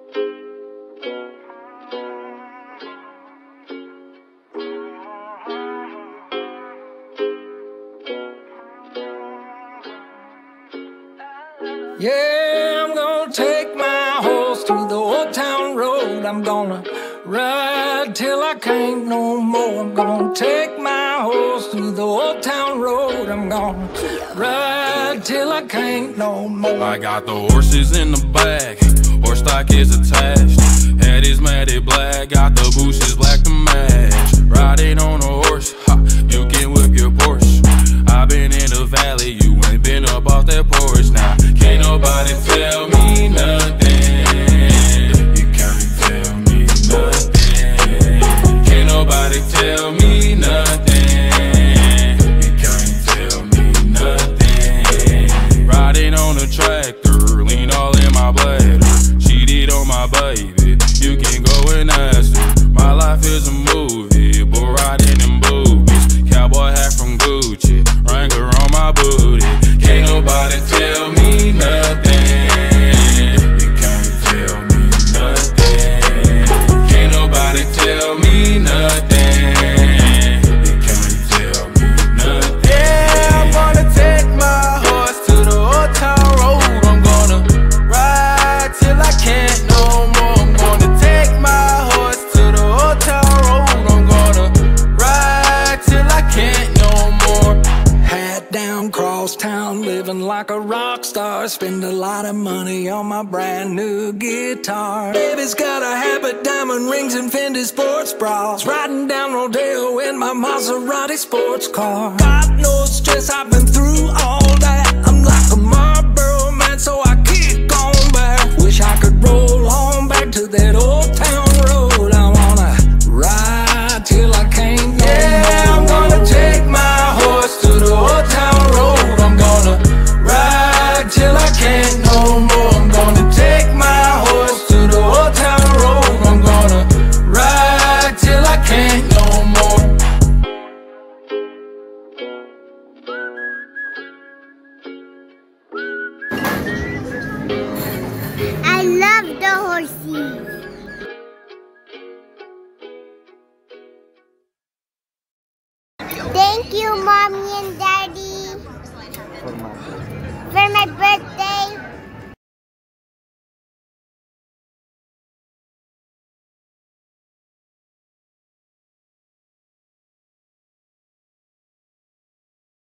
Yeah, I'm gonna take my horse to the old town road. I'm gonna ride till I can't no more. I'm gonna take my horse to the old town road. I'm gonna ride till I can't no more. I got the horses in the back, horse stock is attached. Head is matted black, got the bushes black to match. Riding on a horse, ha, you can whip your Porsche. I've been in the valley, you ain't been up off that porch. Now, can't nobody tell me nothing. You can't tell me nothing. Can't nobody tell me nothing. You can't tell me nothing. Riding on a tractor, lean all in my bladder. Cheated on my baby, you can go and ask her. My life is a movie, but riding in boobies. Cowboy hat from Gucci, Wrangler on my booty. Can't nobody tell me nothing. You can't tell me nothing. Can't nobody tell me nothing. You can't tell me nothing. Yeah, I'm gonna take my horse to the old town road. I'm gonna ride till I can't no more. I'm gonna take my horse to the old town road. I'm gonna ride till I can't no more. Hat down, cross town, living like a rock star. Spend a lot of money on my brand new guitar. Baby's got a habit, diamond rings and Fendi sports bras. Riding down Rodeo in my Maserati sports car. Got no stress, I've been through all that. I'm like a Marlboro man, so I kick on back. Wish I could roll on back to that old town road. I wanna ride till I can't no Yeah, I'm gonna take my horse to the old town road. I'm gonna ride till I can't no more. I'm gonna take my horse to the old town road. I'm gonna ride till I can't no more. I love the horses. Thank you, Mommy and Daddy.